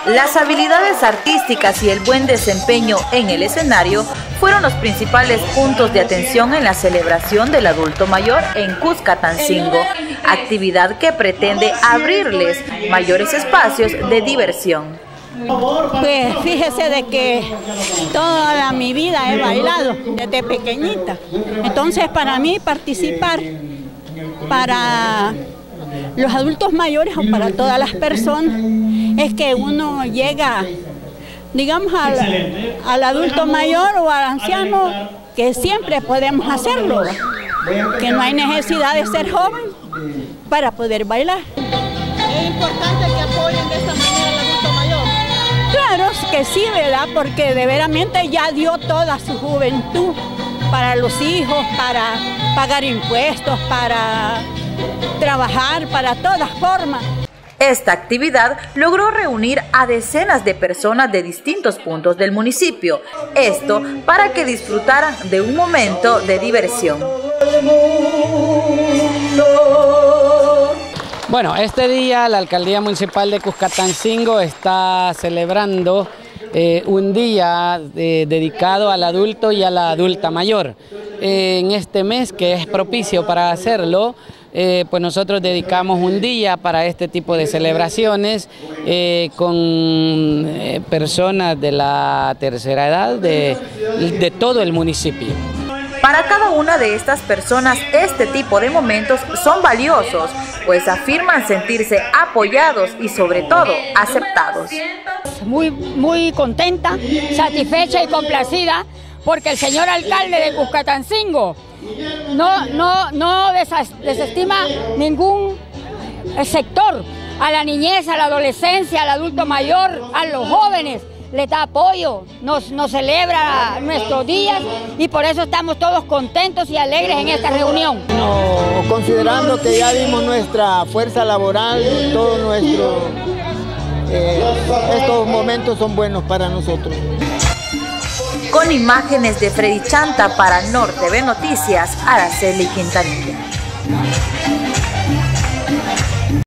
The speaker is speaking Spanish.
Las habilidades artísticas y el buen desempeño en el escenario fueron los principales puntos de atención en la celebración del adulto mayor en Cuscatancingo, actividad que pretende abrirles mayores espacios de diversión. Pues fíjese de que toda mi vida he bailado desde pequeñita, entonces para mí participar para los adultos mayores o para todas las personas es que uno llega, digamos, al adulto mayor o al anciano, que siempre podemos hacerlo, que no hay necesidad de ser joven para poder bailar. Es importante que apoyen de esta manera al adulto mayor. Claro que sí, ¿verdad? Porque de veramente ya dio toda su juventud para los hijos, para pagar impuestos, para trabajar, para todas formas. Esta actividad logró reunir a decenas de personas de distintos puntos del municipio, esto para que disfrutaran de un momento de diversión. Bueno, este día la Alcaldía Municipal de Cuscatancingo está celebrando un día dedicado al adulto y a la adulta mayor. En este mes, que es propicio para hacerlo, pues nosotros dedicamos un día para este tipo de celebraciones con personas de la tercera edad de todo el municipio. Para cada una de estas personas, este tipo de momentos son valiosos, pues afirman sentirse apoyados y sobre todo aceptados. Muy contenta, satisfecha y complacida porque el señor alcalde de Cuscatancingo no desestima ningún sector, a la niñez, a la adolescencia, al adulto mayor, a los jóvenes. Les da apoyo, nos celebra nuestros días y por eso estamos todos contentos y alegres en esta reunión. No, considerando que ya dimos nuestra fuerza laboral, estos momentos son buenos para nosotros. Con imágenes de Freddy Chanta para Norte TV Noticias, Araceli Quintanilla.